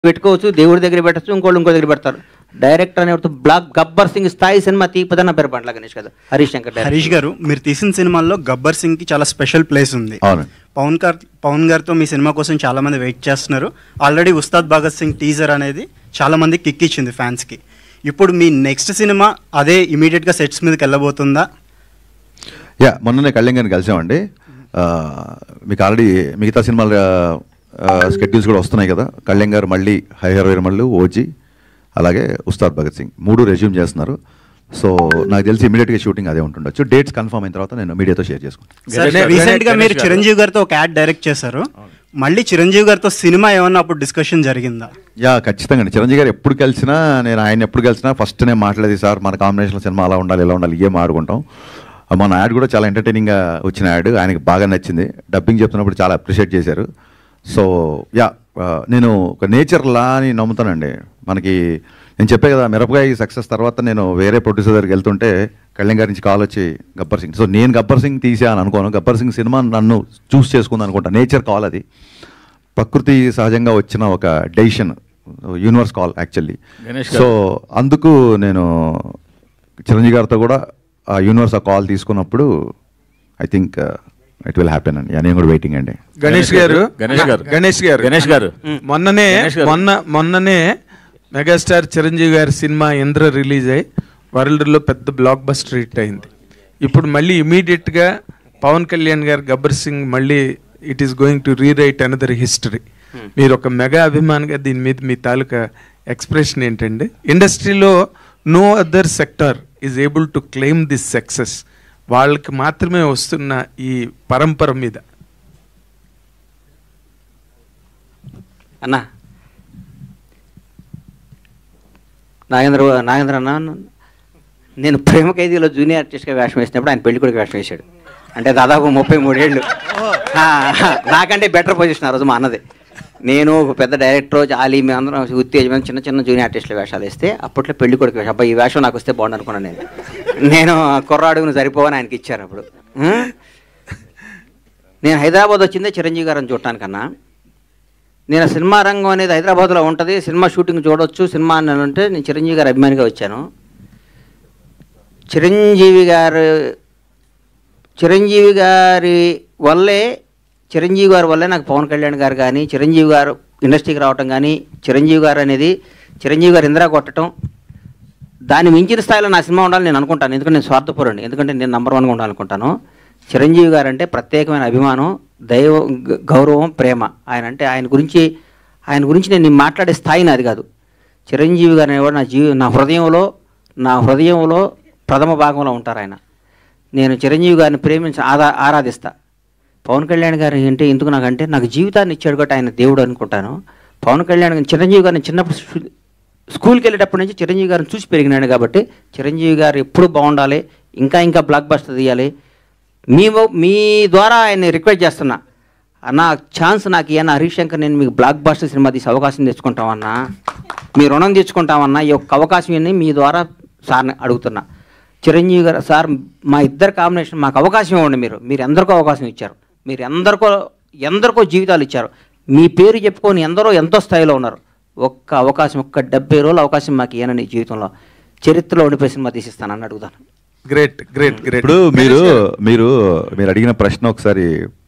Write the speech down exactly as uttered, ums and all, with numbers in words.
పెట్టుకోవచ్చు, దేవుడి దగ్గర పెట్టచ్చు, ఇంకోళ్ళు ఇంకో దగ్గర పెడతారు. డైరెక్టర్ అనే బ్లాక్ గబ్బర్ సింగ్ స్థాయి సినిమా తీపదన్న పేరు బండ్ల గణేష్ కదా హరీష్ శంకర్. హరీష్ గారు, మీరు తీసిన సినిమాల్లో గబ్బర్ సింగ్ కి చాలా స్పెషల్ ప్లేస్ ఉంది. పవన్ గారు పవన్ గారితో మీ సినిమా కోసం చాలా మంది వెయిట్ చేస్తున్నారు. ఆల్రెడీ ఉస్తాద్ భగత్ సింగ్ టీజర్ అనేది చాలా మంది కిక్ ఇచ్చింది ఫ్యాన్స్ కి. ఇప్పుడు మీ నెక్స్ట్ సినిమా అదే ఇమీడియట్ గా సెట్స్ మీదకి వెళ్ళబోతుందా? యా, మొన్ననే కళ్యాణ్ గారిని కలిసామండి. మీకు ఆల్రెడీ మిగతా సినిమాల స్కెడ్యూల్స్ కూడా వస్తున్నాయి కదా. కళ్యాణ్ గారు మళ్ళీ హైహర్ వీరమల్లు, ఓజీ, అలాగే ఉస్తాద్ భగత్ సింగ్ మూడు రెజ్యూమ్ చేస్తున్నారు. సో నాకు తెలిసి ఇమీడియట్గా షూటింగ్ అదే ఉంటుండొచ్చు. డేట్స్ కన్ఫర్మ్ అయిన తర్వాత నేను మీడియాతో షేర్ చేసుకుంటాను. రీసెంట్ గా మీరు చిరంజీవి గారితో ఒక యాడ్ డైరెక్ట్ చేశారు. మళ్ళీ చిరంజీవి గారితో సినిమా ఏమన్నా అప్పుడు డిస్కషన్ జరిగిందా? యా, ఖచ్చితంగా అండి. చిరంజీవి గారు ఎప్పుడు కలిసినా, నేను ఆయన ఎప్పుడు కలిసినా ఫస్ట్ నేను మాట్లాడేది, సార్ మన కాంబినేషన్ సినిమా అలా ఉండాలి, ఇలా ఉండాలి, ఏం ఆడుకుంటాం. మన యాడ్ కూడా చాలా ఎంటర్టైనింగ్గా వచ్చిన యాడ్, ఆయనకి బాగా నచ్చింది. డబ్బింగ్ చెప్తున్నప్పుడు చాలా అప్రిషియేట్ చేశారు. సో యా, నేను ఒక నేచర్ లా అని నమ్ముతానండి. మనకి నేను చెప్పే కదా, మిరపకాయ సక్సెస్ తర్వాత నేను వేరే ప్రొడ్యూసర్ దగ్గరికి వెళ్తుంటే కళ్యాణ్ గారి నుంచి కాల్ వచ్చి గబ్బర్ సింగ్, సో నేను గబ్బర్ సింగ్ తీసా అని అనుకోను. గబ్బర్ సింగ్ సినిమా నన్ను చూస్ చేసుకుంది అనుకుంటా. నేచర్ కాల్ అది, ప్రకృతి సహజంగా వచ్చిన ఒక decision, universe call actually. So అందుకు నేను చిరంజీవి గారితో కూడా ఆ యూనివర్స్ ఆ కాల్ తీసుకున్నప్పుడు I think it will happen అండి. నేను కూడా వెయిటింగ్ అండి. గణేష్ గారు గణేష్ గారు గణేష్ గారు గణేష్ గారు మొన్ననే మొన్న మొన్ననే మెగాస్టార్ చిరంజీవి గారి సినిమా ఇంద్ర రిలీజ్ అయ్యి వరల్డ్లో పెద్ద బ్లాక్ బస్టర్ హిట్ అయింది. ఇప్పుడు మళ్ళీ ఇమీడియట్గా పవన్ కళ్యాణ్ గారు గబ్బర్ సింగ్ మళ్ళీ it is going to rewrite another history. మీరు ఒక మెగా అభిమానిగా దీని మీద మీ తాలూకా ఎక్స్ప్రెషన్ ఏంటండి? ఇండస్ట్రీలో no other sector is able to claim this success. వాళ్ళకి మాత్రమే వస్తున్న ఈ పరంపర మీద. అన్నా నాగేంద్ర నాగేంద్ర అన్న, నేను ప్రేమ ఖైదీలో జూనియర్ ఆర్టిస్ట్గా వేషం వేసినప్పుడు ఆయన పెళ్లి కొడుకు వేషం వేశాడు. అంటే దాదాపు ముప్పై మూడేళ్ళు నాకంటే బెటర్ పొజిషన్ ఆ రోజు మా అన్నది. నేను ఒక పెద్ద డైరెక్టర్ జాలి మేమందరం ఉత్తేజమైన చిన్న చిన్న జూనియర్ ఆర్టిస్టుల వేషాలు వేస్తే అప్పట్లో పెళ్లి కొడుకు వేషం, అబ్బాయి ఈ వేషం నాకు వస్తే బాగుండు అనుకున్నాను నేను. నేను కుర్రాడుగును సరిపోవని ఆయనకి ఇచ్చారు. అప్పుడు నేను హైదరాబాద్ వచ్చిందే చిరంజీవి గారిని చూడటానికన్నా. నేను సినిమా రంగం అనేది హైదరాబాద్లో ఉంటుంది, సినిమా షూటింగ్ చూడవచ్చు, సినిమా అని అంటే నేను చిరంజీవి గారి అభిమానిగా వచ్చాను. చిరంజీవి గారు చిరంజీవి గారి వల్లే చిరంజీవి గారి వల్లే నాకు పవన్ కళ్యాణ్ గారు కానీ, చిరంజీవి గారు ఇండస్ట్రీకి రావటం కానీ, చిరంజీవి గారు అనేది చిరంజీవి గారు ఇందిరా కొట్టడం, దాన్ని మించిన స్థాయిలో నా సినిమా ఉండాలని నేను అనుకుంటాను. ఎందుకంటే నేను స్వార్థపరుడిని, ఎందుకంటే నేను నెంబర్ వన్గా ఉండాలనుకుంటాను. చిరంజీవి గారు అంటే ప్రత్యేకమైన అభిమానం, దైవ గౌరవం, ప్రేమ. ఆయన అంటే ఆయన గురించి ఆయన గురించి నేను మాట్లాడే స్థాయి నాది కాదు. చిరంజీవి గారు అనేవాడు నా జీవి నా హృదయంలో నా హృదయంలో ప్రథమ భాగంలో ఉంటారు ఆయన. నేను చిరంజీవి గారిని ప్రేమించి ఆదా ఆరాధిస్తా. పవన్ కళ్యాణ్ గారు అంటే ఎందుకు నాకంటే నాకు జీవితాన్ని ఇచ్చాడు కాబట్టి ఆయన దేవుడు అనుకుంటాను. పవన్ కళ్యాణ్ చిరంజీవి గారిని చిన్నప్పుడు స్కూల్కి వెళ్ళేటప్పటి నుంచి చిరంజీవి గారిని చూసి పెరిగినాడు కాబట్టి చిరంజీవి గారు ఎప్పుడు బాగుండాలి, ఇంకా ఇంకా బ్లాక్ బస్టర్ తీయాలి. మీ మీ ద్వారా ఆయన్ని రిక్వెస్ట్ చేస్తున్నా, అన్న ఛాన్స్ నాకు ఇయ్యన్న హరీష్ శంకర్, నేను మీకు బ్లాక్ బస్టర్ సినిమా తీసి అవకాశం తెచ్చుకుంటామన్నా, మీ రుణం తెచ్చుకుంటామన్నా, ఈ యొక్క అవకాశం ఇన్ని మీ ద్వారా సార్ని అడుగుతున్నా. చిరంజీవి గారు సార్ మా ఇద్దరు కాంబినేషన్ మాకు అవకాశం ఇవ్వండి. మీరు మీరు ఎందరికో అవకాశం ఇచ్చారు, మీరు ఎందరికో ఎందరికో జీవితాలు ఇచ్చారు, మీ పేరు చెప్పుకొని ఎందరో ఎంతో స్థాయిలో ఉన్నారు. ఒక్క అవకాశం, ఒక్క డెబ్బై రోజుల అవకాశం మాకు ఇయ్యనని జీవితంలో చరిత్రలో ఉండిపోయి సినిమా తీసిస్తానని అడుగుతాను. Great great great. ఇప్పుడు మీరు మీరు మీరు అడిగిన ప్రశ్న ఒకసారి